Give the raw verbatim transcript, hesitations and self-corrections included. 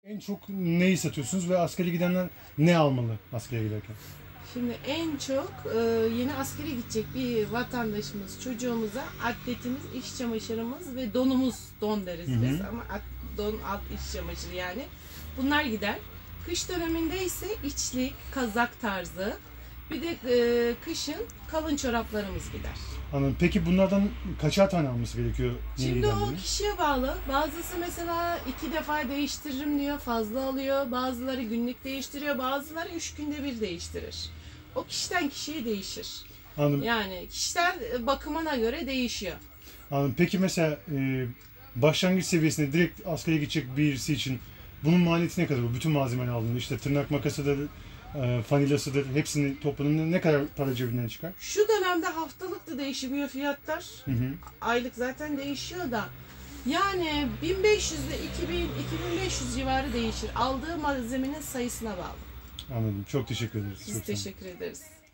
En çok neyi satıyorsunuz ve askere gidenler ne almalı askere giderken? Şimdi en çok e, yeni askere gidecek bir vatandaşımız, çocuğumuza atletimiz, iş çamaşırımız ve donumuz, don deriz Hı hı. biz ama at, don alt iş çamaşırı yani. Bunlar gider. Kış döneminde ise içlik, kazak tarzı. Bir de e, kışın kalın çoraplarımız gider. Anladım. Peki bunlardan kaçar tane alması gerekiyor? yeni Şimdi o gidenlerin? kişiye bağlı. Bazısı mesela iki defa değiştiririm diyor, fazla alıyor. Bazıları günlük değiştiriyor, bazıları üç günde bir değiştirir. O kişiden kişiye değişir. Anladım. Yani kişiden bakımına göre değişiyor. Anladım. Peki mesela e, başlangıç seviyesinde direkt askere gidecek birisi için bunun maliyeti ne kadar? Bu bütün malzemeleri aldığında işte tırnak makasıdır, e, fanilasıdır, hepsini topladığında ne kadar para cebinden çıkar? Şu dönemde haftalık da değişmiyor fiyatlar. Hı hı. Aylık zaten değişiyor da. Yani bin beş yüz ile iki bin iki bin beş yüz civarı değişir. Aldığı malzemenin sayısına bağlı. Anladım. Çok teşekkür ederiz. Biz Çok sağ olun. teşekkür ederiz.